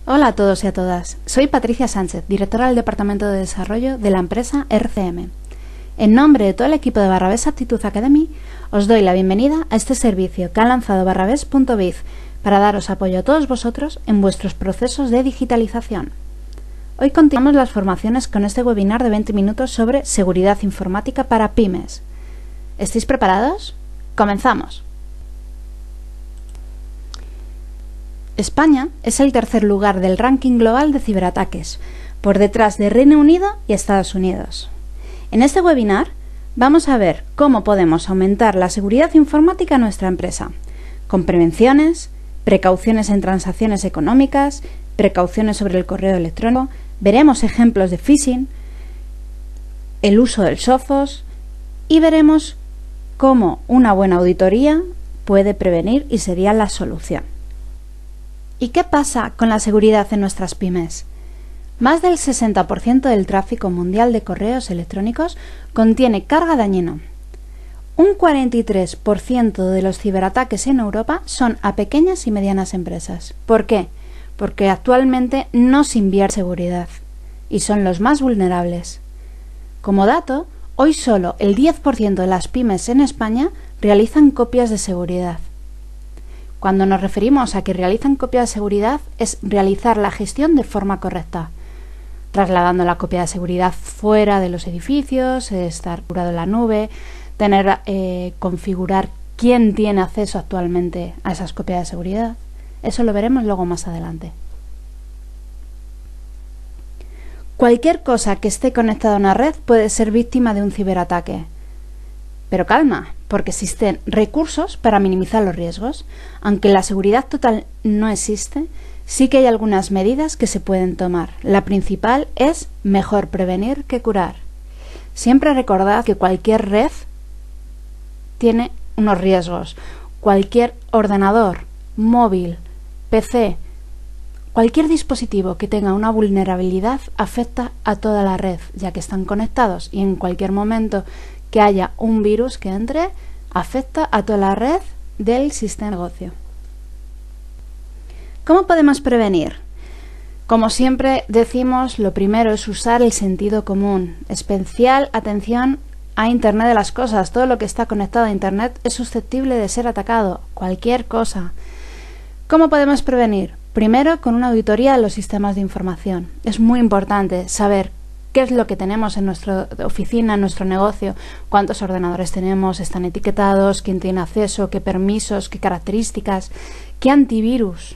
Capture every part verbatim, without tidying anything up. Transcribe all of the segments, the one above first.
Hola a todos y a todas, soy Patricia Sánchez, directora del Departamento de Desarrollo de la empresa R C M. En nombre de todo el equipo de Barrabés Aptitude Academy, os doy la bienvenida a este servicio que ha lanzado barrabés punto biz para daros apoyo a todos vosotros en vuestros procesos de digitalización. Hoy continuamos las formaciones con este webinar de veinte minutos sobre seguridad informática para pymes. ¿Estáis preparados? ¡Comenzamos! España es el tercer lugar del ranking global de ciberataques, por detrás de Reino Unido y Estados Unidos. En este webinar vamos a ver cómo podemos aumentar la seguridad informática en nuestra empresa, con prevenciones, precauciones en transacciones económicas, precauciones sobre el correo electrónico, veremos ejemplos de phishing, el uso del Sophos y veremos cómo una buena auditoría puede prevenir y sería la solución. ¿Y qué pasa con la seguridad en nuestras pymes? Más del sesenta por ciento del tráfico mundial de correos electrónicos contiene carga dañina. Un cuarenta y tres por ciento de los ciberataques en Europa son a pequeñas y medianas empresas. ¿Por qué? Porque actualmente no se invierte en seguridad y son los más vulnerables. Como dato, hoy solo el diez por ciento de las pymes en España realizan copias de seguridad. Cuando nos referimos a que realizan copia de seguridad, es realizar la gestión de forma correcta, trasladando la copia de seguridad fuera de los edificios, estar curado en la nube, tener, eh, configurar quién tiene acceso actualmente a esas copias de seguridad. Eso lo veremos luego más adelante. Cualquier cosa que esté conectada a una red puede ser víctima de un ciberataque. Pero calma, porque existen recursos para minimizar los riesgos. Aunque la seguridad total no existe, sí que hay algunas medidas que se pueden tomar. La principal es mejor prevenir que curar. Siempre recordad que cualquier red tiene unos riesgos. Cualquier ordenador, móvil, P C, cualquier dispositivo que tenga una vulnerabilidad afecta a toda la red, ya que están conectados y en cualquier momento que haya un virus que entre, afecta a toda la red del sistema de negocio. ¿Cómo podemos prevenir? Como siempre decimos, lo primero es usar el sentido común. Especial atención a Internet de las cosas. Todo lo que está conectado a Internet es susceptible de ser atacado. Cualquier cosa. ¿Cómo podemos prevenir? Primero, con una auditoría de los sistemas de información. Es muy importante saber qué es lo que tenemos en nuestra oficina, en nuestro negocio, cuántos ordenadores tenemos, están etiquetados, quién tiene acceso, qué permisos, qué características, qué antivirus.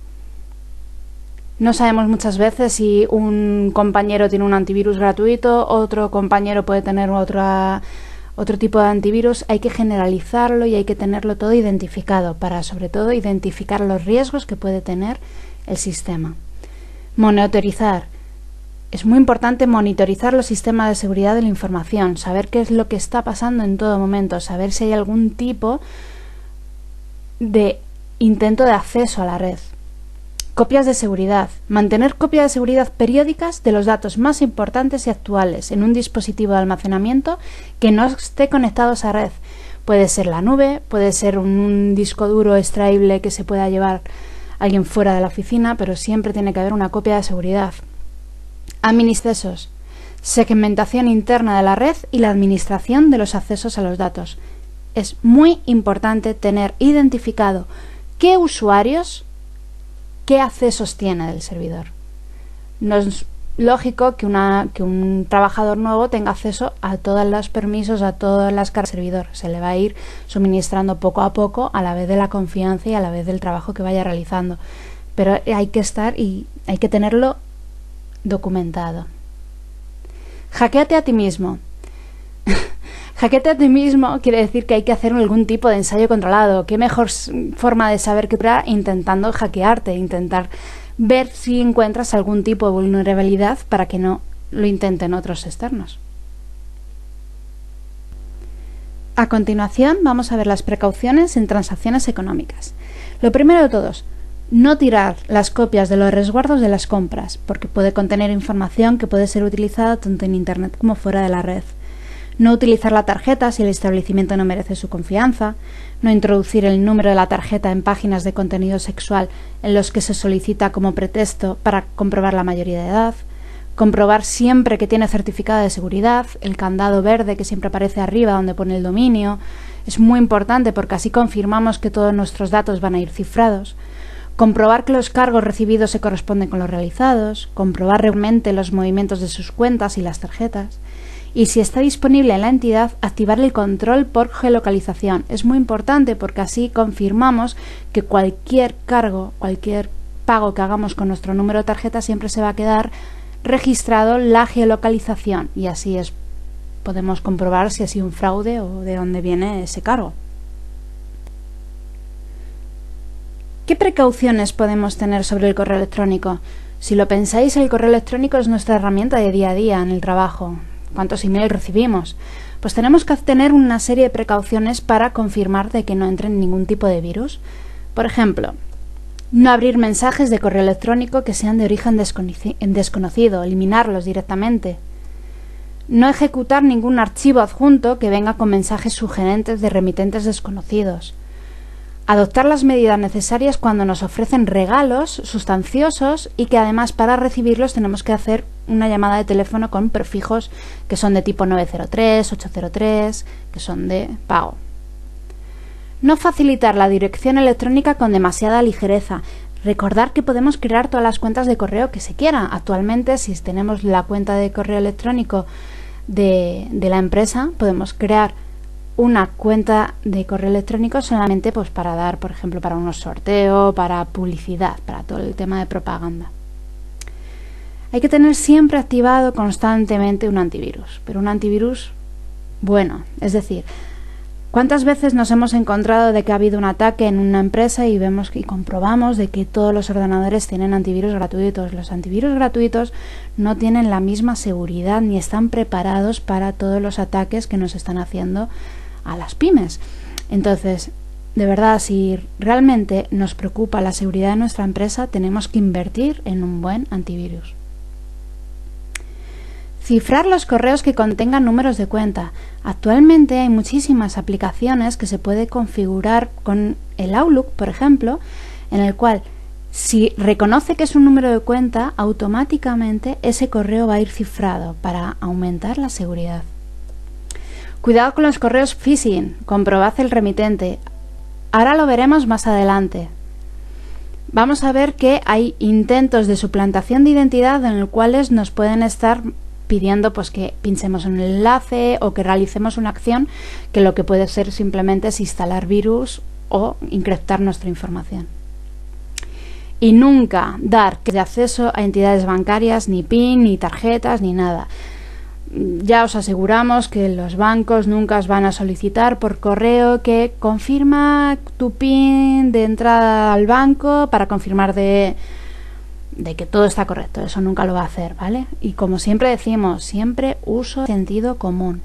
No sabemos muchas veces si un compañero tiene un antivirus gratuito, otro compañero puede tener otra, otro tipo de antivirus. Hay que generalizarlo y hay que tenerlo todo identificado para, sobre todo, identificar los riesgos que puede tener el sistema. Monitorizar. Es muy importante monitorizar los sistemas de seguridad de la información, saber qué es lo que está pasando en todo momento, saber si hay algún tipo de intento de acceso a la red. Copias de seguridad. Mantener copias de seguridad periódicas de los datos más importantes y actuales en un dispositivo de almacenamiento que no esté conectado a esa red. Puede ser la nube, puede ser un disco duro extraíble que se pueda llevar alguien fuera de la oficina, pero siempre tiene que haber una copia de seguridad. Administración, segmentación interna de la red y la administración de los accesos a los datos. Es muy importante tener identificado qué usuarios, qué accesos tiene del servidor. No es lógico que, una, que un trabajador nuevo tenga acceso a todos los permisos, a todas las cargas del servidor. Se le va a ir suministrando poco a poco a la vez de la confianza y a la vez del trabajo que vaya realizando. Pero hay que estar y hay que tenerlo documentado. Hackeate a ti mismo. Hackeate a ti mismo quiere decir que hay que hacer algún tipo de ensayo controlado. ¿Qué mejor forma de saber que será intentando hackearte, intentar ver si encuentras algún tipo de vulnerabilidad para que no lo intenten otros externos? A continuación vamos a ver las precauciones en transacciones económicas. Lo primero de todos, no tirar las copias de los resguardos de las compras, porque puede contener información que puede ser utilizada tanto en Internet como fuera de la red. no utilizar la tarjeta si el establecimiento no merece su confianza, no introducir el número de la tarjeta en páginas de contenido sexual en los que se solicita como pretexto para comprobar la mayoría de edad, comprobar siempre que tiene certificado de seguridad, el candado verde que siempre aparece arriba donde pone el dominio, es muy importante porque así confirmamos que todos nuestros datos van a ir cifrados, comprobar que los cargos recibidos se corresponden con los realizados, comprobar realmente los movimientos de sus cuentas y las tarjetas, y si está disponible en la entidad, activar el control por geolocalización. Es muy importante porque así confirmamos que cualquier cargo, cualquier pago que hagamos con nuestro número de tarjeta siempre se va a quedar registrado la geolocalización y así es, podemos comprobar si ha sido un fraude o de dónde viene ese cargo. ¿Qué precauciones podemos tener sobre el correo electrónico? Si lo pensáis, el correo electrónico es nuestra herramienta de día a día en el trabajo. ¿Cuántos emails recibimos? Pues tenemos que tener una serie de precauciones para confirmar de que no entren ningún tipo de virus. Por ejemplo, no abrir mensajes de correo electrónico que sean de origen desconocido, eliminarlos directamente. No ejecutar ningún archivo adjunto que venga con mensajes sugerentes de remitentes desconocidos. Adoptar las medidas necesarias cuando nos ofrecen regalos sustanciosos y que además para recibirlos tenemos que hacer una llamada de teléfono con prefijos que son de tipo nueve cero tres, ocho cero tres, que son de pago. No facilitar la dirección electrónica con demasiada ligereza. Recordar que podemos crear todas las cuentas de correo que se quiera. Actualmente, si tenemos la cuenta de correo electrónico de, de la empresa, podemos crear una cuenta de correo electrónico solamente pues, para dar, por ejemplo, para unos sorteos, para publicidad, para todo el tema de propaganda. Hay que tener siempre activado constantemente un antivirus, pero un antivirus bueno, es decir, ¿cuántas veces nos hemos encontrado de que ha habido un ataque en una empresa y vemos y comprobamos de que todos los ordenadores tienen antivirus gratuitos? Los antivirus gratuitos no tienen la misma seguridad ni están preparados para todos los ataques que nos están haciendo a las pymes. Entonces, de verdad, si realmente nos preocupa la seguridad de nuestra empresa, tenemos que invertir en un buen antivirus. Cifrar los correos que contengan números de cuenta. Actualmente hay muchísimas aplicaciones que se puede configurar con el Outlook, por ejemplo, en el cual si reconoce que es un número de cuenta, automáticamente ese correo va a ir cifrado para aumentar la seguridad. Cuidado con los correos phishing, comprobad el remitente. Ahora lo veremos más adelante. Vamos a ver que hay intentos de suplantación de identidad en los cuales nos pueden estar pidiendo pues que pinchemos en un enlace o que realicemos una acción que lo que puede ser simplemente es instalar virus o encriptar nuestra información. Y nunca dar de acceso a entidades bancarias, ni PIN, ni tarjetas, ni nada. Ya os aseguramos que los bancos nunca os van a solicitar por correo que confirma tu PIN de entrada al banco para confirmar de, de que todo está correcto. Eso nunca lo va a hacer, ¿vale? Y como siempre decimos, siempre uso sentido común.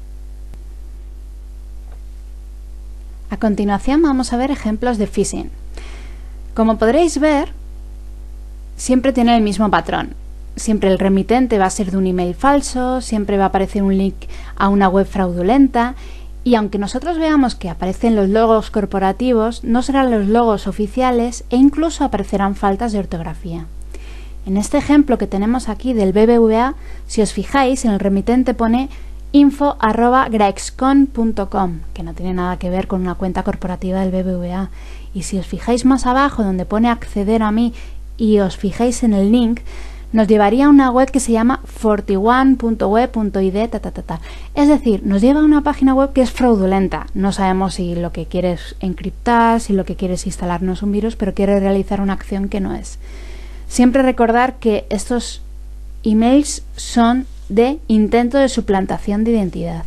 A continuación vamos a ver ejemplos de phishing. Como podréis ver, siempre tiene el mismo patrón. Siempre el remitente va a ser de un email falso, siempre va a aparecer un link a una web fraudulenta y aunque nosotros veamos que aparecen los logos corporativos, no serán los logos oficiales e incluso aparecerán faltas de ortografía. En este ejemplo que tenemos aquí del B B V A, si os fijáis, en el remitente pone info arroba graexcon punto com, que no tiene nada que ver con una cuenta corporativa del B B V A. Y si os fijáis más abajo donde pone acceder a mí y os fijáis en el link, nos llevaría a una web que se llama cuarenta y uno punto web punto i d, ta, ta, ta, ta. Es decir, nos lleva a una página web que es fraudulenta. No sabemos si lo que quiere es encriptar, si lo que quiere es instalarnos un virus, pero quiere realizar una acción que no es. Siempre recordar que estos emails son de intento de suplantación de identidad.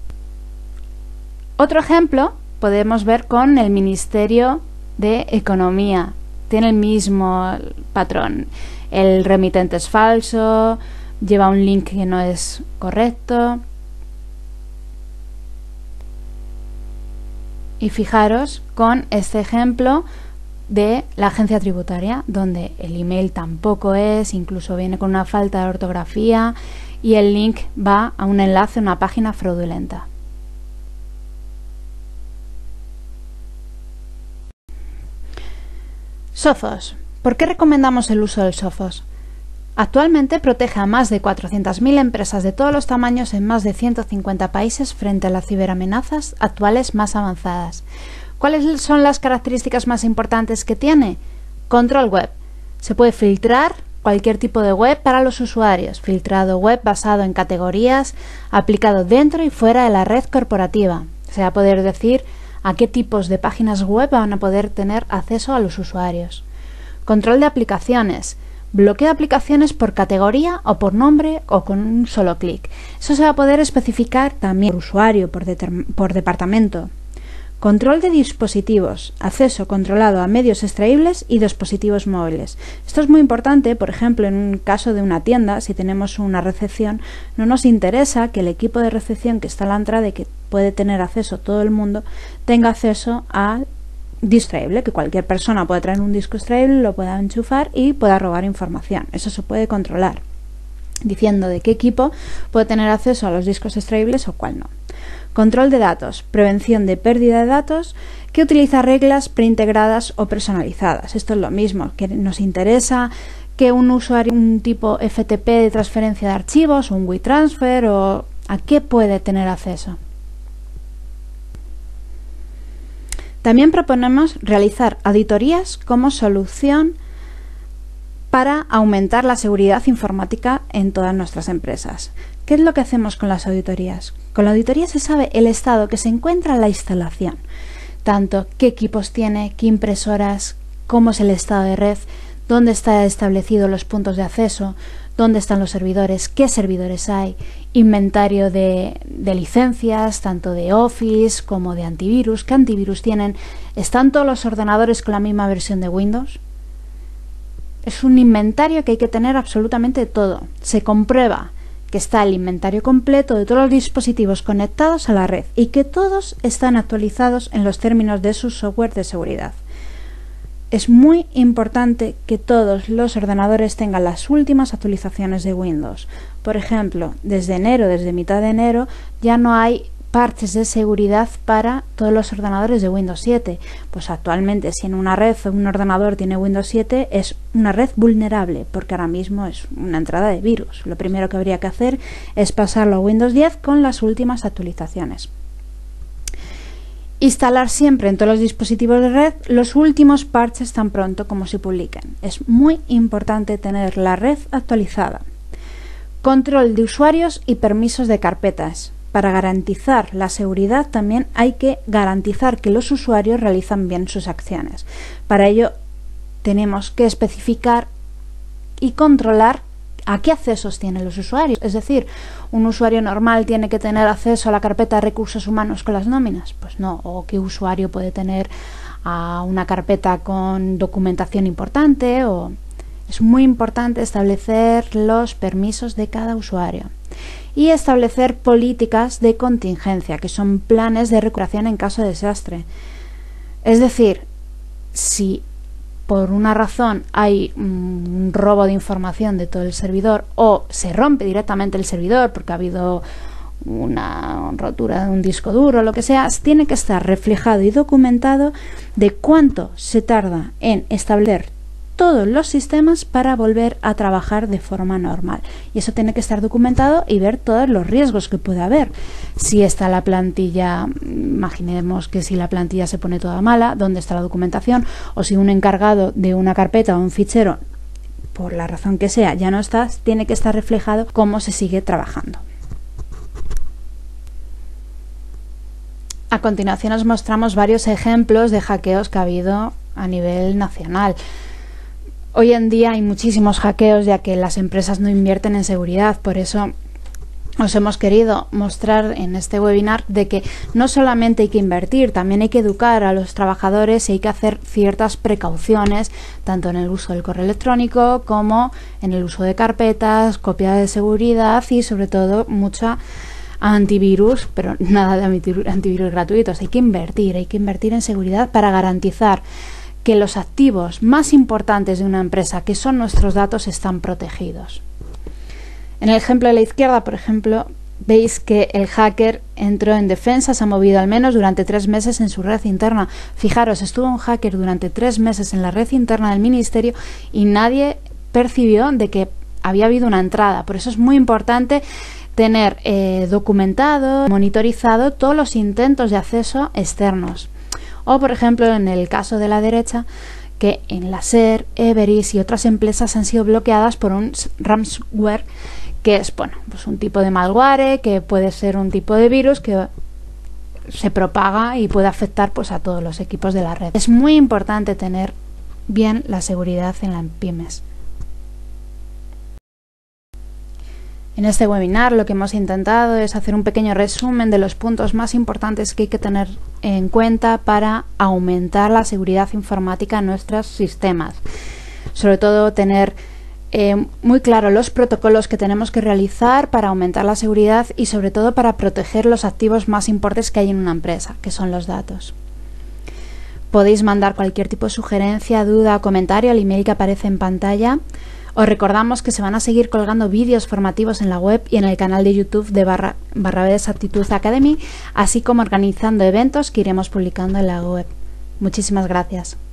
Otro ejemplo podemos ver con el Ministerio de Economía. Tiene el mismo patrón. El remitente es falso, lleva un link que no es correcto. Y fijaros con este ejemplo de la agencia tributaria, donde el email tampoco es, incluso viene con una falta de ortografía y el link va a un enlace a una página fraudulenta. Sophos. ¿Por qué recomendamos el uso del Sophos? Actualmente protege a más de cuatrocientas mil empresas de todos los tamaños en más de ciento cincuenta países frente a las ciberamenazas actuales más avanzadas. ¿Cuáles son las características más importantes que tiene? Control web. Se puede filtrar cualquier tipo de web para los usuarios. Filtrado web basado en categorías, aplicado dentro y fuera de la red corporativa. Se va a poder decir a qué tipos de páginas web van a poder tener acceso a los usuarios. Control de aplicaciones. Bloqueo de aplicaciones por categoría o por nombre o con un solo clic. Eso se va a poder especificar también por usuario, por, por departamento. Control de dispositivos. Acceso controlado a medios extraíbles y dispositivos móviles. Esto es muy importante, por ejemplo, en un caso de una tienda, si tenemos una recepción, no nos interesa que el equipo de recepción que está a la entrada y que puede tener acceso todo el mundo, tenga acceso a disco extraíble, que cualquier persona pueda traer un disco extraíble, lo pueda enchufar y pueda robar información. Eso se puede controlar, diciendo de qué equipo puede tener acceso a los discos extraíbles o cuál no. Control de datos, prevención de pérdida de datos, que utiliza reglas preintegradas o personalizadas. Esto es lo mismo, que nos interesa que un usuario, un tipo F T P de transferencia de archivos, un WeTransfer, o a qué puede tener acceso. También proponemos realizar auditorías como solución para aumentar la seguridad informática en todas nuestras empresas. ¿Qué es lo que hacemos con las auditorías? Con la auditoría se sabe el estado que se encuentra la instalación, tanto qué equipos tiene, qué impresoras, cómo es el estado de red, dónde están establecidos los puntos de acceso, dónde están los servidores, qué servidores hay, inventario de, de licencias, tanto de Office como de antivirus, qué antivirus tienen, ¿están todos los ordenadores con la misma versión de Windows? Es un inventario que hay que tener absolutamente todo. Se comprueba que está el inventario completo de todos los dispositivos conectados a la red y que todos están actualizados en los términos de su software de seguridad. Es muy importante que todos los ordenadores tengan las últimas actualizaciones de Windows. Por ejemplo, desde enero, desde mitad de enero, ya no hay parches de seguridad para todos los ordenadores de Windows siete. Pues actualmente, si en una red o un ordenador tiene Windows siete, es una red vulnerable, porque ahora mismo es una entrada de virus. Lo primero que habría que hacer es pasarlo a Windows diez con las últimas actualizaciones. Instalar siempre en todos los dispositivos de red los últimos parches tan pronto como se publiquen. Es muy importante tener la red actualizada. Control de usuarios y permisos de carpetas. Para garantizar la seguridad también hay que garantizar que los usuarios realizan bien sus acciones. Para ello tenemos que especificar y controlar a qué accesos tienen los usuarios. Es decir, ¿un usuario normal tiene que tener acceso a la carpeta de recursos humanos con las nóminas? Pues no. ¿O qué usuario puede tener a una carpeta con documentación importante? O... Es muy importante establecer los permisos de cada usuario y establecer políticas de contingencia, que son planes de recuperación en caso de desastre. Es decir, si por una razón hay un robo de información de todo el servidor o se rompe directamente el servidor porque ha habido una rotura de un disco duro o lo que sea, tiene que estar reflejado y documentado de cuánto se tarda en establecer todos los sistemas para volver a trabajar de forma normal. Y eso tiene que estar documentado y ver todos los riesgos que puede haber. Si está la plantilla, imaginemos que si la plantilla se pone toda mala, ¿dónde está la documentación? O si un encargado de una carpeta o un fichero, por la razón que sea, ya no está, tiene que estar reflejado cómo se sigue trabajando. A continuación os mostramos varios ejemplos de hackeos que ha habido a nivel nacional. Hoy en día hay muchísimos hackeos, ya que las empresas no invierten en seguridad. Por eso os hemos querido mostrar en este webinar de que no solamente hay que invertir, también hay que educar a los trabajadores y hay que hacer ciertas precauciones, tanto en el uso del correo electrónico como en el uso de carpetas, copia de seguridad y sobre todo mucha antivirus, pero nada de antivirus gratuitos. Hay que invertir, hay que invertir en seguridad para garantizar que los activos más importantes de una empresa, que son nuestros datos, están protegidos. En el ejemplo de la izquierda, por ejemplo, veis que el hacker entró en defensa, se ha movido al menos durante tres meses en su red interna. Fijaros, estuvo un hacker durante tres meses en la red interna del ministerio y nadie percibió de que había habido una entrada. Por eso es muy importante tener eh, documentado, monitorizado todos los intentos de acceso externos. O, por ejemplo, en el caso de la derecha, que en la SER, Everis y otras empresas han sido bloqueadas por un ransomware, que es, bueno, pues un tipo de malware, que puede ser un tipo de virus que se propaga y puede afectar pues a todos los equipos de la red. Es muy importante tener bien la seguridad en las pymes. En este webinar lo que hemos intentado es hacer un pequeño resumen de los puntos más importantes que hay que tener en cuenta para aumentar la seguridad informática en nuestros sistemas. Sobre todo tener eh, muy claro los protocolos que tenemos que realizar para aumentar la seguridad y sobre todo para proteger los activos más importantes que hay en una empresa, que son los datos. Podéis mandar cualquier tipo de sugerencia, duda o comentario al email que aparece en pantalla. Os recordamos que se van a seguir colgando vídeos formativos en la web y en el canal de YouTube de Barra, Barrabés Aptitude Academy, así como organizando eventos que iremos publicando en la web. Muchísimas gracias.